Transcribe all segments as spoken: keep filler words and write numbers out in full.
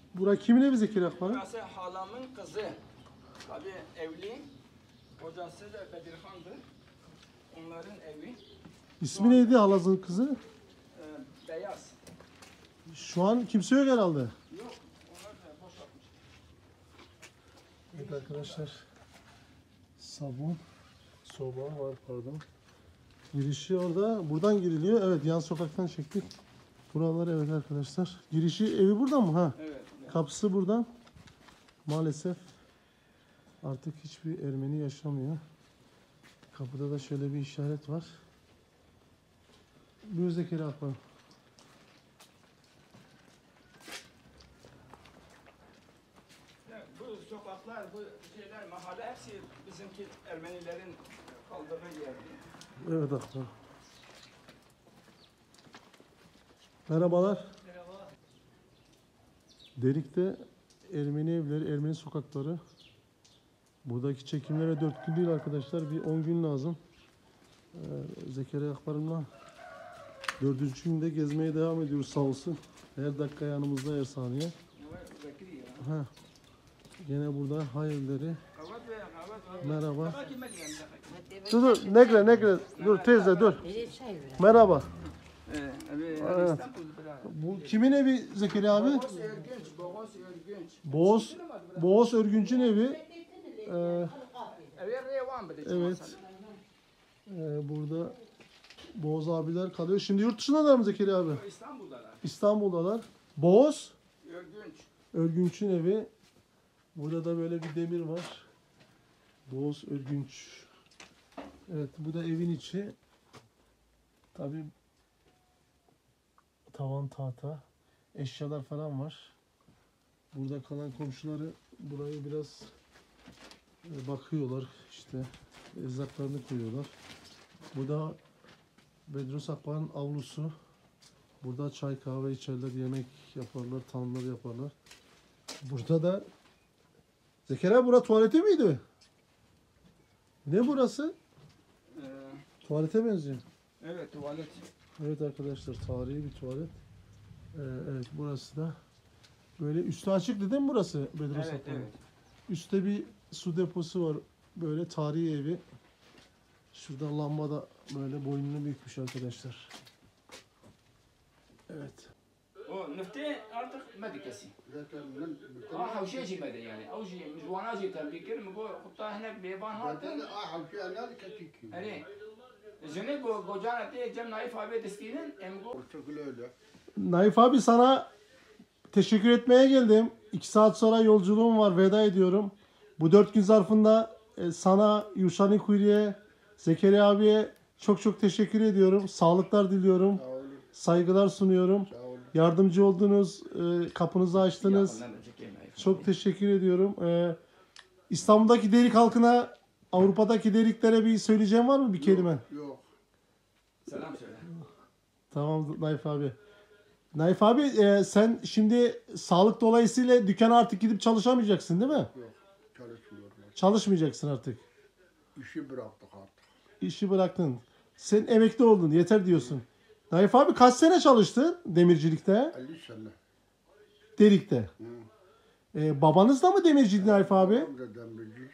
Bura kimin evi Zekeriya Akbar'ın? Burası halamın kızı. Tabii evli. Kocası da Bedirhan'dır. Onların evi. İsmi neydi halazın kızı? E, beyaz. Şu an kimse yok herhalde. Yok. Onlar da boşaltmış. Evet arkadaşlar. Sabun. Soba var pardon. Girişi orada. Buradan giriliyor. Evet, yan sokaktan çektik. Buralar evet arkadaşlar. Girişi evi buradan mı? Ha. Evet. evet. Kapısı buradan. Maalesef artık hiçbir Ermeni yaşamıyor. Kapıda da şöyle bir işaret var. Buyur Zekeriya Akbar. Yani bu sokaklar, bu şeyler, mahalle hepsi bizimki Ermenilerin kaldığı yer. Evet Akbar. Merhabalar. Merhaba. Derik'te Ermeni evleri, Ermeni sokakları. Buradaki çekimlere dört gün değil arkadaşlar. Bir on gün lazım. Ee, Zekeriya Akbar'ımla dördüncü günde gezmeye devam ediyoruz sağ olsun. Her dakika yanımızda, her saniye. Ha. Gene burada hayırları. Merhaba. Dur dur, Negre, Negre. Dur teyze dur. Merhaba. Evet. Bu kimin evi Zekeriya abi? Boğaz Örgünç, Boğaz Örgünç. Boğaz, Boğaz Örgünç'ün evi. Ee, evet. Ee, burada Boğaz abiler kalıyor. Şimdi yurt dışındalar mı Zekeriya abi? İstanbul'dalar. İstanbul'dalar. Boğaz Örgünç. Örgünç'ün evi. Burada da böyle bir demir var. Boğaz Örgünç. Evet, bu da evin içi. Tabii tavan tahta. Eşyalar falan var. Burada kalan komşuları burayı biraz e, bakıyorlar. İşte erzaklarını koyuyorlar. Bu da Bedros Akbar'ın avlusu. Burada çay kahve içerler, yemek yaparlar, tanrılar yaparlar. Burada da Zekeriya, bura tuvaleti miydi? Ne burası? Ee, Tuvalete benziyor. evet, tuvalet. Evet arkadaşlar, tarihi bir tuvalet. Ee, evet, burası da böyle üstü açık değil mi burası Bedros Evet, Akbar'ın? evet. Üstte bir su deposu var. Böyle tarihi evi. Şurada lamba da böyle boynunu bükmüş arkadaşlar. Evet. O nefte artık medikesi. اه حوشي جي مدى يعني او جي مجوانا جي تنبيكر مبو خطا هناك بيبان هاتن hani jene go gojana te cem naif abi destinin emgo Naif abi, sana teşekkür etmeye geldim. İki saat sonra yolculuğum var. Veda ediyorum. Bu dört gün zarfında e, sana, Yuşani Kuyru'ya, Zekeriya abiye çok çok teşekkür ediyorum. Sağlıklar diliyorum. Saygılar sunuyorum. Yardımcı oldunuz. E, kapınızı açtınız. Çok teşekkür ediyorum. E, İstanbul'daki Derik halkına, Avrupa'daki Deriklere bir söyleyeceğim var mı bir kelime? Yok. selam söyle. Tamam Naif abi. Naif abi, e, sen şimdi sağlık dolayısıyla dükkana artık gidip çalışamayacaksın değil mi? Yok. Çalışmıyorum. Çalışmayacaksın artık. İşi bıraktık artık. İşi bıraktın. Sen emekli oldun. Yeter diyorsun. Naif abi, kaç sene çalıştın demircilikte? elli sene. Derik'te. Hı. E, babanız da mı demirciydi Naif abi? Babam da demirci.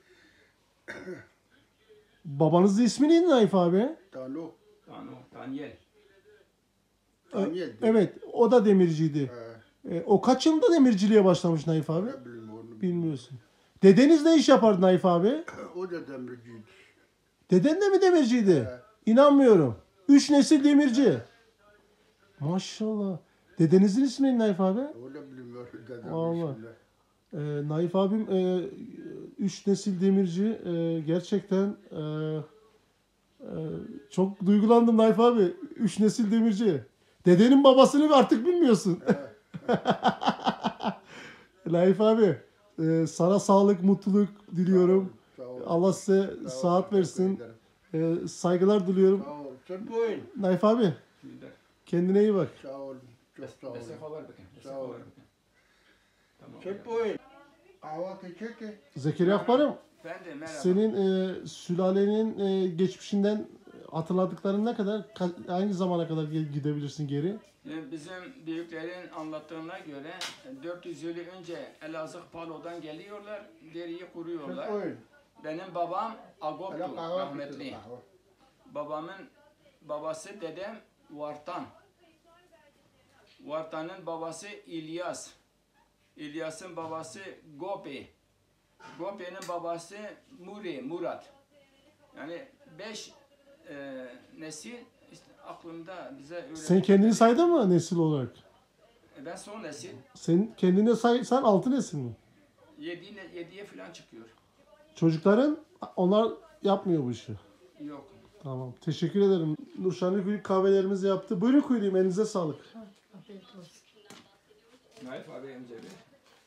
Babanızın ismi neydi Naif abi? Tano. Tano, Daniel. Daniel. Evet, o da demirciydi. He. E, o kaç yılında demirciliğe başlamış Naif abi? Ne bileyim onu. Bilmiyorsun. Dedeniz ne iş yapardı Naif abi? O da demirciydi. Deden de mi demirciydi? He. İnanmıyorum. Üç nesil demirci. Maşallah. Dedenizin ismi ne Naif abi? O da bilmiyor. Dedem Allah. işinde. Ee, Naif abim e, üç nesil demirci. E, gerçekten e, e, çok duygulandım Naif abi. Üç nesil demirci. Dedenin babasını artık bilmiyorsun. Naif abi, e, sana sağlık, mutluluk diliyorum. Sağ ol. Allah size Sağ ol. saat versin. Teşekkür ederim. E, saygılar diliyorum. Sağ ol. Sen buyurun. Naif abi, kendine iyi bak. Sağ ol. Çok sağ ol. Bese haber bakın. Bese Sağ ol. haber bakın. Tamam. Sen buyurun. Kahvaltı çekin. Zekeriya Akbar'ım, Ben de merhaba. senin e, sülalenin e, geçmişinden hatırladıkların ne kadar? Ka- hangi zamana kadar ge- gidebilirsin geri? E, Bizim büyüklerin anlattığına göre dört yüz yıl önce Elazığ Palo'dan geliyorlar, deriyi kuruyorlar. Öyle. Benim babam Ala Agop'tu, kahve rahmetli. pişir, kahve. Babamın babası dedem Vartan. Vartan'ın babası İlyas. İlyas'ın babası Gopi. Gopi'nin babası Muri, Murat. Yani beş e, nesil işte aklımda bize öyle. Sen kendini saydın mı nesil olarak? Ben son nesil. Sen kendine say, sen altı nesil mi? Yedi, yediye falan çıkıyor. Çocukların onlar yapmıyor bu işi. Yok. Tamam. Teşekkür ederim. Nurşanlı Kuyu kahvelerimizi yaptı. Buyurun Kuyu'yum. Elinize sağlık. Afiyet olsun. Naif abi emce bir.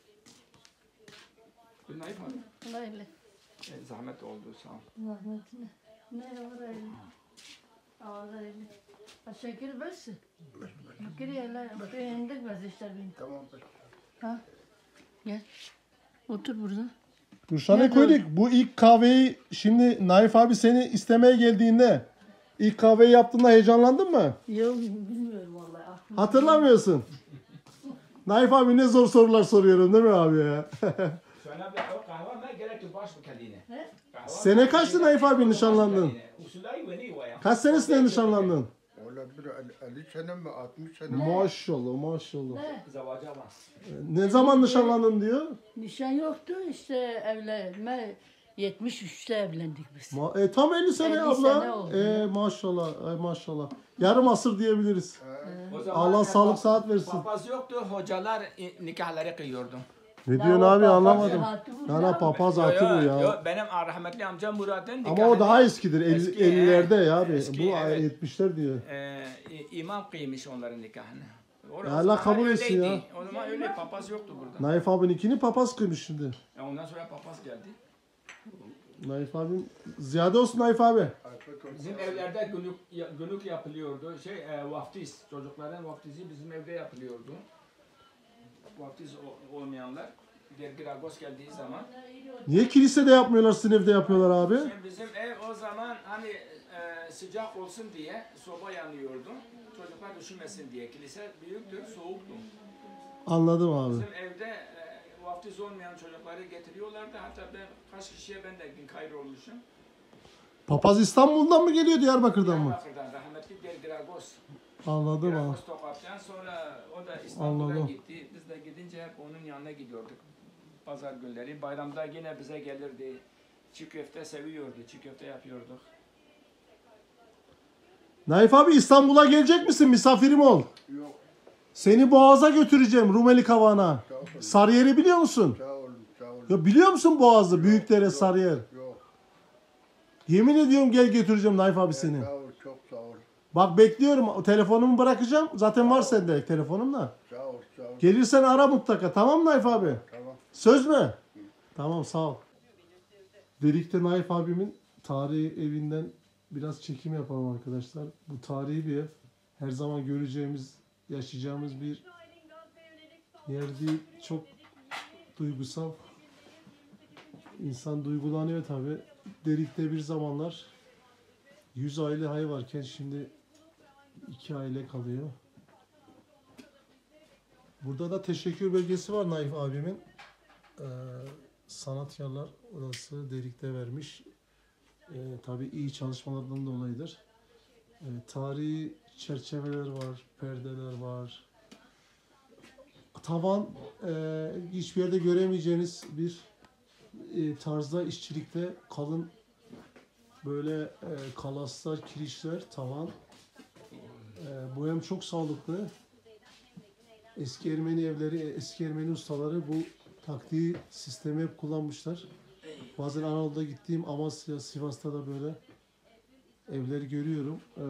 Bu Naif abi. Böyle. E, zahmet oldu sağ ol. Rahmetine. Ne var öyle? Ağır öyle. Şeker besi. Şeker yerler. Beğendik biz işte bin. Tamam. Ha? Gel. Otur burada. Nurşanlı Nerede Kuyu, bu ilk kahveyi şimdi Naif abi seni istemeye geldiğinde ilk kahveyi yaptığında heyecanlandın mı? Yok bilmiyorum vallahi. Aklım. Hatırlamıyorsun. Naif abi ne zor sorular soruyorum değil mi abi ya? Sana bir o kahve ne gerek yok baş bu kendine. He? Sene kaçtı Naif abi nişanlandın? Kaç senesinde nişanlandın? Valla bir elli sene mi altmış sene mi? Maşallah maşallah. Ne? Zavaca bak. Ne zaman nişanlandın diyor? Nişan yoktu işte evlenme. yetmiş üçte evlendik biz. Ma e, tam elli sene elli abla. sene oldu E, ya. maşallah, e, maşallah. Yarım asır diyebiliriz. O zaman Allah e, sağlık pap- saat versin. Papaz yoktu, hocalar e, nikahları kıyıyordu. Ne diyorsun abi anlamadım. Hatı bu Ya ya. la papaz Yo, atı bu yo, ya. yo, benim rahmetli amcam Murat'ın Ama o nikahını, daha eskidir. Eski, elli, ellilerde he. ya abi. Eski, Bu evet. yetmişler diyor. e, i- imam kıymış onların nikahını. O, Ya o Allah zaman kabul etsin öyleydi. ya. O zaman öyle papaz yoktu burada. Naif abinin ikini papaz kıymış şimdi. E, ondan sonra papaz geldi. Naif abim. Ziyade olsun Naif abi. Afiyet olsun. Bizim evlerde günlük, ya- günlük yapılıyordu. Şey e, vaftiz, çocukların vaftizi bizim evde yapılıyordu. Vaftiz o- olmayanlar Dergiragos geldiği zaman. Niye kilisede yapmıyorlar sizin evde yapıyorlar abi? Şimdi bizim ev o zaman hani e, sıcak olsun diye soba yanıyordu. Çocuklar üşümesin diye. Kilise büyüktür, soğuktu. Anladım abi. Bizim evde e, vaftiz olmayan çocukları getiriyorlardı. Hatta ben kaç kişiye ben de kayrolmuşum. Papaz İstanbul'dan mı geliyor Diyarbakır'dan mı? Diyarbakır'dan rahmetli Dergiragos. Anladım abi. Dragos Tokat'tan sonra o da İstanbul'a Anladım. gitti. Biz de gidince hep onun yanına gidiyorduk. Pazar günleri. Bayramda yine bize gelirdi. Çiğ köfte seviyordu. Çiğ köfte yapıyorduk. Naif abi İstanbul'a gelecek misin? Misafirim ol. Yok. Seni Boğaz'a götüreceğim Rumeli Kavağı'na. Sağ olun. Sarıyer'i biliyor musun? Sağ olun. Sağ olun. Ya biliyor musun Boğaz'ı? Büyükdere, Sarıyer. Yok. Yemin ediyorum gel götüreceğim Naif abi seni. Sağ ol. Çok sağ ol. Bak bekliyorum. Telefonumu bırakacağım. Zaten var sende telefonum da. Sağ ol. Sağ ol. Gelirsen ara mutlaka. Tamam mı Naif abi? Tamam. Söz mü? Tamam sağ ol. Delik'te Naif abimin tarihi evinden biraz çekim yapalım arkadaşlar. Bu tarihi bir ev. Her zaman göreceğimiz, yaşayacağımız bir yer değil. Çok duygusal. İnsan duygulanıyor tabi. Delik'te bir zamanlar yüz aile hay varken şimdi iki aile kalıyor. Burada da teşekkür belgesi var Naif abimin. Ee, sanatkarlar odası Delik'te vermiş. Ee, tabii iyi çalışmalardan dolayıdır. Ee, tarihi çerçeveler var, perdeler var. Tavan e, hiçbir yerde göremeyeceğiniz bir e, tarzda işçilikte kalın böyle e, kalaslar, kirişler, tavan. E, bu hem çok sağlıklı. Eski Ermeni evleri, eski Ermeni ustaları bu taktiği sistemi hep kullanmışlar. Bazen Anadolu'da gittiğim Amasya, Sivas'ta da böyle evleri görüyorum. Ee,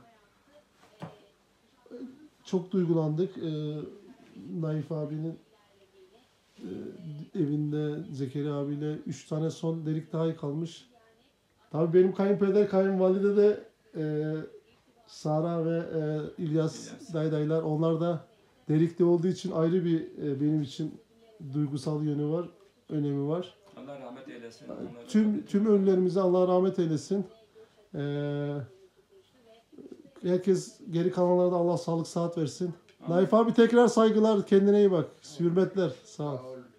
çok duygulandık. Ee, Naif abinin e, evinde Zekeriya abiyle üç tane son delik daha kalmış. Tabii benim kayınpeder, kayınvalide de e, Sara ve e, İlyas, İlyas. daydaylar. Onlar da delikte olduğu için ayrı bir e, benim için duygusal yönü var, önemi var. Allah rahmet eylesin. Onları- Tüm tüm ölülerimize Allah rahmet eylesin. Ee, herkes geri kalanlara da Allah sağlık sıhhat versin. Naif abi tekrar saygılar. Kendine iyi bak. Hürmetler. Sağ ol. Sağ ol.